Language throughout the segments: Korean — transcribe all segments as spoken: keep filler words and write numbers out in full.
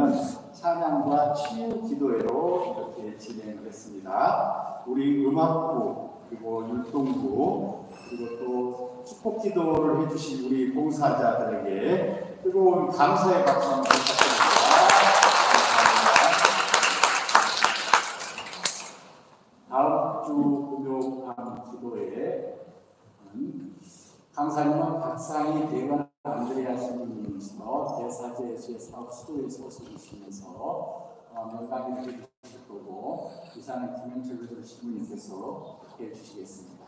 저희는 찬양과 치유 기도회로 이렇게 진행을 했습니다. 우리 음악부, 그리고 율동부, 그리고 또 축복 기도를 해주신 우리 봉사자들에게 뜨거운 감사의 박수 한번 부탁드립니다. 다음 주 금요 밤 기도회 강사님은 박사희 대관 안드레아 신부님이시며 대사제 예수의 사업 수도에서 오시면서 어, 명단을 해주실 거고 이사는 김영철 신부님께서 해주시겠습니다.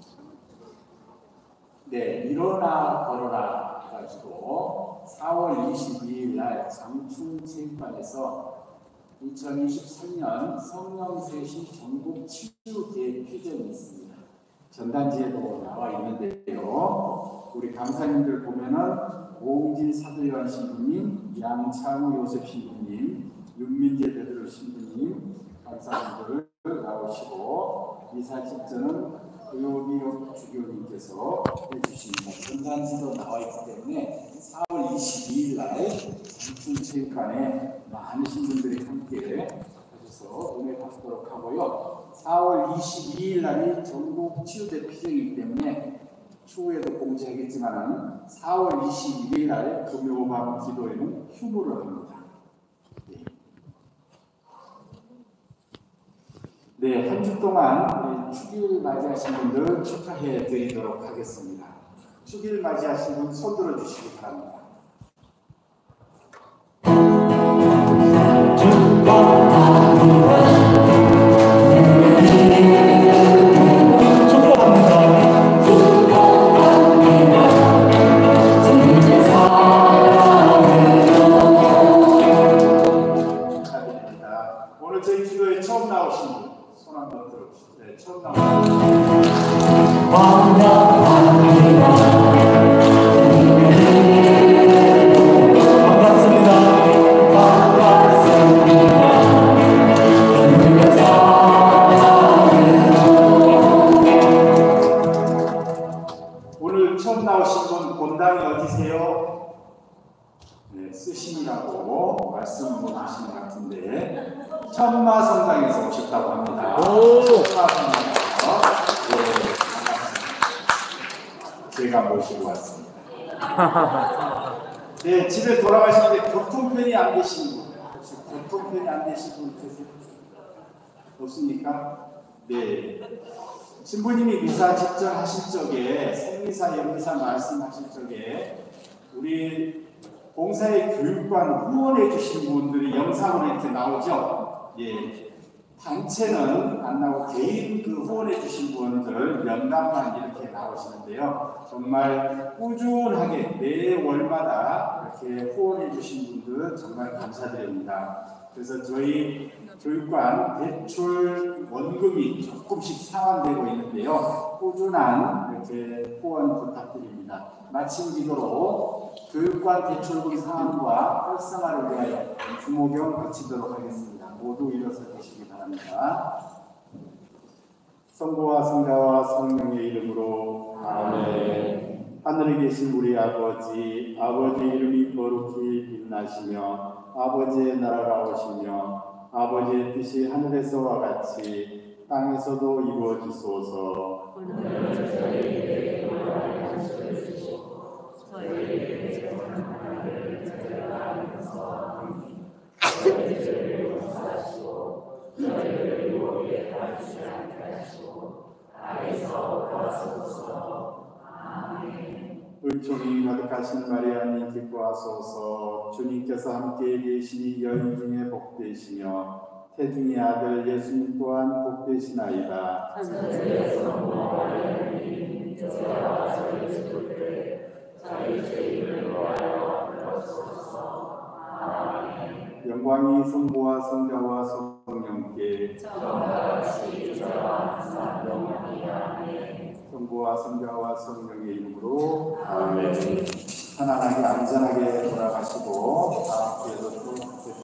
네, 일어나 걸어라 해가지고 사월 이십이일 날 장충체육관에서 이천이십삼 년 성령세시 전국 치유 대피전이 있습니다. 전단지에도 나와 있는데요. 우리 강사님들 보면은 오웅진 사도요한 신부님, 양창우 요셉 신부님, 윤민재 베드로 신부님, 강사님들 나오시고 이사 집전은 의료기업 주교님께서 해주십니다. 전단지도 나와 있기 때문에 사월 이십이일 날 장충체육관에 많으신 분들이 함께 하셔서 은혜 받도록 하고요. 사월 이십이일 날이 전국 치유대피전이기 때문에 추후에도 공지하겠지만 사월 이십일일 날 금요밤 기도회는 휴무를 합니다. 네, 네, 한 주 동안 축일 맞이하신 분들 축하해 드리도록 하겠습니다. 축일 맞이하신 분 손 들어 주시기 바랍니다. 오늘 저희 기도에 처음 나오신 분, 손 한번 들어주시죠. 네, 처음 나오신 분. 오늘 처음 나오신 분 본당이 어디세요? 네, 쓰신이라고 말씀 못 하신 것 같은데 천마성당에서 오셨다고 합니다. 천마성당에서 네, 제가 모시고 왔습니다. 네, 집에 돌아가실 때 교통편이 안 되신 분, 혹시 교통편이 안 되신 분 계세요? 없습니까? 네. 신부님이 미사 집전하실 적에 생미사, 영미사 말씀하실 적에 우리 봉사의 교육관 후원해 주신 분들이 영상으로 이렇게 나오죠. 예, 단체는 안 나오고 개인 그 후원해 주신 분들 명단만 이렇게 나오시는데요. 정말 꾸준하게 매월마다 이렇게 후원해 주신 분들 정말 감사드립니다. 그래서 저희 교육관 대출 원금이 조금씩 상환되고 있는데요. 꾸준한 이렇게 후원 부탁드립니다. 마침 기도로 교육관 대출금 상환과 활성화를 위하여 주모경 바치도록 하겠습니다. 모두 일어서 계시기 바랍니다. 성부와 성자와 성령의 이름으로 아멘. 하늘에 계신 우리 아버지, 아버지 이름이 거룩히 빛나시며 아버지의 나라가 오시며 아버지의 뜻이 하늘에서와 같이 땅에서도 이루어지소서. 오늘 저희에게 일용할 것을 주시고 저희에게 잘못하는 자를 알아서 저희 죄를 용서하시고 저희를 유혹에 빠지지 않게 하시고 악에서 구하소서. 아멘. 은총이 가득하신 마리아님 기뻐하소서. 주님께서 함께 계시니 여인 중에 복되시며 태중의 아들 예수님 또한 복되시나이다. 천주에서 마리아님 저와 저희 죽을 때 저희 죄인을 위하여 불러주소서. 아멘. 영광이 성부와 성자와 성령께 저와 같이 저와 항상 영원히라. 아멘. 성부와 성자와 성령의 이름으로 아멘. 편안하게 안전하게 돌아가시고 다음 주에도 또